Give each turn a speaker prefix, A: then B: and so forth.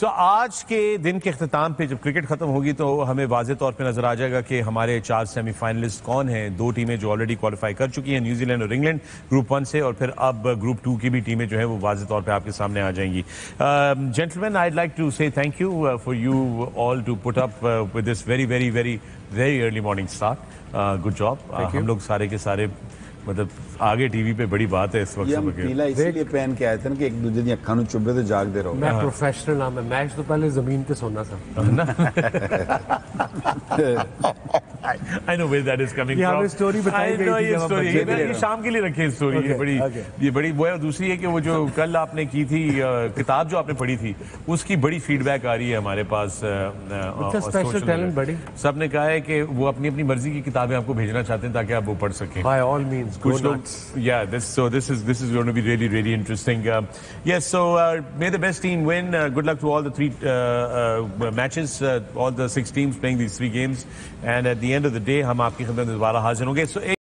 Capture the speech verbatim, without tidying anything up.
A: सो so, आज के दिन के अख्ताम पे जब क्रिकेट खत्म होगी तो हमें वाज़े तौर पे नजर आ जाएगा कि हमारे चार सेमीफाइनलिस्ट कौन हैं। दो टीमें जो ऑलरेडी क्वालिफाई कर चुकी हैं, न्यूजीलैंड और इंग्लैंड ग्रुप वन से, और फिर अब ग्रुप टू की भी टीमें जो है वो वाज़े तौर पे आपके सामने आ जाएंगी। Gentleman, I like to say thank you for you all to put up with this very very very very early morning start. Good job. हम लोग सारे के सारे मतलब आगे टीवी पे बड़ी बात है इस वक्त।
B: नीला इसलिए पहन के आए थे ना कि एक दूसरे दी अखां नूं चुभे तो जागदे रहो।
C: मैं प्रोफेशनल हूं, मैं मैच तो पहले जमीन पे सोना था।
A: I know where that is coming from.
C: हमें स्टोरी बताई गई थी,
A: ये स्टोरी ये शाम के लिए रखें स्टोरी। ये बड़ी ये बड़ी वो है। दूसरी है कि वो जो कल आपने की थी किताब जो आपने पढ़ी थी उसकी बड़ी फीडबैक आ रही है हमारे पास।
C: स्पेशल टैलेंट बड़ी
A: सब ने कहा है कि वो अपनी अपनी मर्जी की किताबें आपको भेजना चाहते हैं ताकि आप वो पढ़ सकें।
C: By all means, go nuts.
A: Yeah, this so this is this is going to be really really interesting. Uh, yes, so uh, may the best team win. Uh, good luck to all the three uh, uh, matches, uh, all the six teams playing these three games, and at the end of the day, हम आपकी खिदमत में दोबारा हाजिर होंगे। So